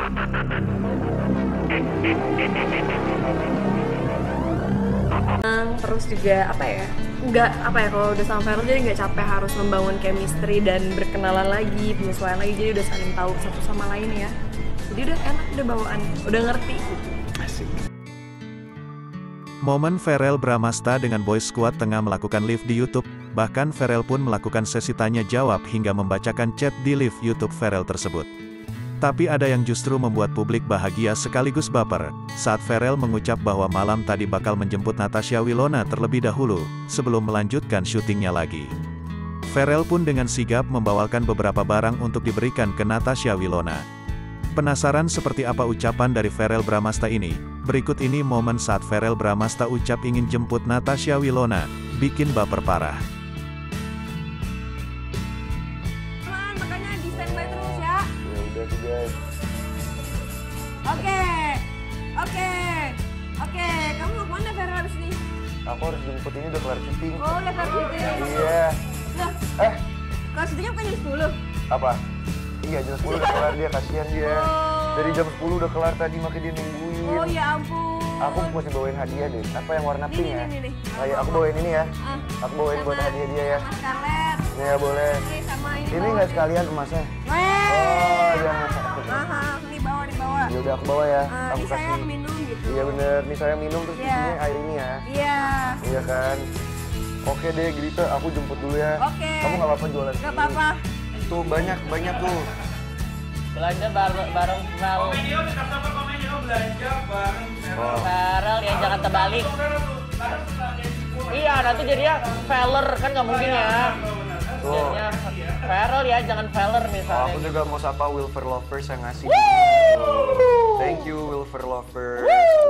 Terus juga apa ya, nggak apa ya, kalau udah sama Feral jadi nggak capek harus membangun chemistry dan berkenalan lagi, penyesuaian lagi, jadi udah saling tahu satu sama lain ya, jadi udah enak, udah bawaan, udah ngerti. Asik. Momen Verrell Bramasta dengan Boys Squad tengah melakukan live di YouTube, bahkan Verrell pun melakukan sesi tanya jawab hingga membacakan chat di live YouTube Verrell tersebut. Tapi ada yang justru membuat publik bahagia sekaligus baper, saat Verrell mengucap bahwa malam tadi bakal menjemput Natasha Wilona terlebih dahulu, sebelum melanjutkan syutingnya lagi. Verrell pun dengan sigap membawakan beberapa barang untuk diberikan ke Natasha Wilona. Penasaran seperti apa ucapan dari Verrell Bramasta ini? Berikut ini momen saat Verrell Bramasta ucap ingin jemput Natasha Wilona, bikin baper parah. Makanya di standby terus ya. Ya udah tuh guys. Oke, kamu mau kemana Verrell abis ini? Aku harus jemput, ini udah kelar syuting. Oh, udah kelar syuting. Iya. Nah, kelar syutingnya bukan jam 10? Apa? Iya, jam 10 udah kelar, dia kasihan dia. Oh. Dari jam 10 udah kelar tadi, makanya dia nungguin. Oh ya ampun. Aku mesti bawain hadiah deh. Apa yang warna pink ya? Nih. Ayo, aku bawain ini ya. Aku bawain buat hadiah dia ya. Sama Scarlett. Ya boleh. Nih sama ini. Ini nggak sekalian emasnya? Weh. Oh, jangan. Mahal, nih bawa. Ya udah aku bawa ya. Aku Ini saya minum gitu. Iya bener, nih saya minum terus Iya. isinya air ini ya. Iya. Iya kan. Oke deh, Grita, aku jemput dulu ya. Oke. Kamu nggak apa-apa jualan? Nggak apa-apa. Tuh banyak tuh. Belanja bareng Val. Belanja bareng Oh. Verrell ya, jangan terbalik. Iya, nanti jadinya Veller kan nggak mungkin ya. Jadinya Verrell ya, jangan Veller Oh, misalnya. aku juga mau sapa Wilfer Lovers yang ngasih. Thank you Wilfer Lovers.